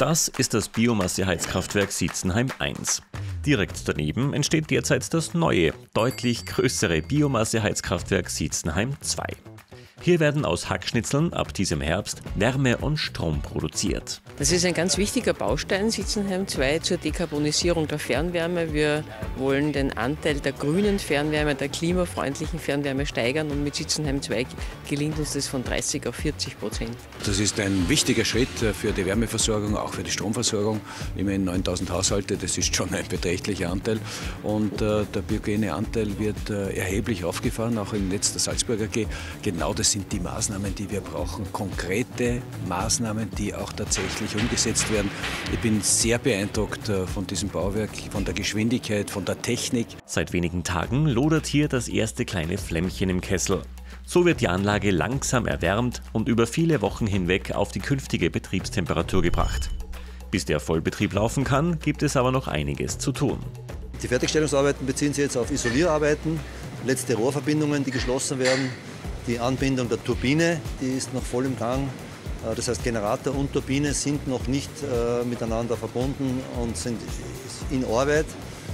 Das ist das Biomasse-Heizkraftwerk Sitzenheim 1. Direkt daneben entsteht derzeit das neue, deutlich größere Biomasse-Heizkraftwerk Sitzenheim 2. Hier werden aus Hackschnitzeln ab diesem Herbst Wärme und Strom produziert. Das ist ein ganz wichtiger Baustein Sitzenheim 2 zur Dekarbonisierung der Fernwärme. Wir wollen den Anteil der grünen Fernwärme, der klimafreundlichen Fernwärme steigern und mit Sitzenheim 2 gelingt uns das von 30% auf 40%. Das ist ein wichtiger Schritt für die Wärmeversorgung, auch für die Stromversorgung. Immerhin 9000 Haushalte, das ist schon ein beträchtlicher Anteil. Und der biogene Anteil wird erheblich aufgefahren, auch im Netz der Salzburger AG. Genau das sind die Maßnahmen, die wir brauchen. Konkrete Maßnahmen, die auch tatsächlich umgesetzt werden. Ich bin sehr beeindruckt von diesem Bauwerk, von der Geschwindigkeit, von der Technik. Seit wenigen Tagen lodert hier das erste kleine Flämmchen im Kessel. So wird die Anlage langsam erwärmt und über viele Wochen hinweg auf die künftige Betriebstemperatur gebracht. Bis der Vollbetrieb laufen kann, gibt es aber noch einiges zu tun. Die Fertigstellungsarbeiten beziehen sich jetzt auf Isolierarbeiten, letzte Rohrverbindungen, die geschlossen werden. Die Anbindung der Turbine, die ist noch voll im Gang. Das heißt, Generator und Turbine sind noch nicht miteinander verbunden und sind in Arbeit.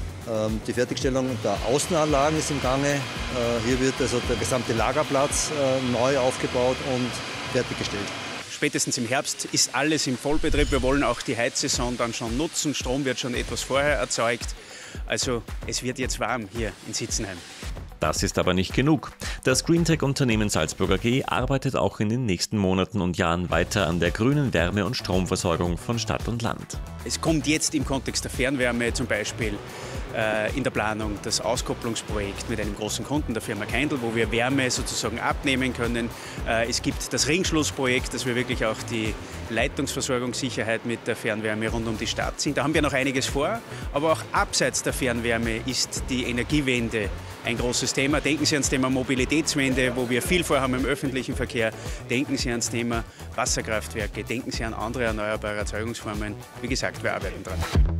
Die Fertigstellung der Außenanlagen ist im Gange. Hier wird also der gesamte Lagerplatz neu aufgebaut und fertiggestellt. Spätestens im Herbst ist alles im Vollbetrieb. Wir wollen auch die Heizsaison dann schon nutzen. Strom wird schon etwas vorher erzeugt. Also es wird jetzt warm hier in Sitzenheim. Das ist aber nicht genug. Das Greentech-Unternehmen Salzburger AG arbeitet auch in den nächsten Monaten und Jahren weiter an der grünen Wärme- und Stromversorgung von Stadt und Land. Es kommt jetzt im Kontext der Fernwärme zum Beispiel in der Planung das Auskopplungsprojekt mit einem großen Kunden, der Firma Kendall, wo wir Wärme sozusagen abnehmen können. Es gibt das Ringschlussprojekt, dass wir wirklich auch die Leitungsversorgungssicherheit mit der Fernwärme rund um die Stadt sind. Da haben wir noch einiges vor, aber auch abseits der Fernwärme ist die Energiewende ein großes Thema. Denken Sie ans Thema Mobilitätswende, wo wir viel vorhaben im öffentlichen Verkehr. Denken Sie ans Thema Wasserkraftwerke, denken Sie an andere erneuerbare Erzeugungsformen. Wie gesagt, wir arbeiten dran.